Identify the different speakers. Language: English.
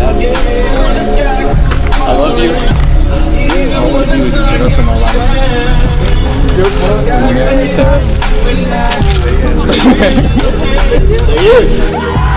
Speaker 1: I love you. All of you is Hiroshima line. Yeah, say it. Say it.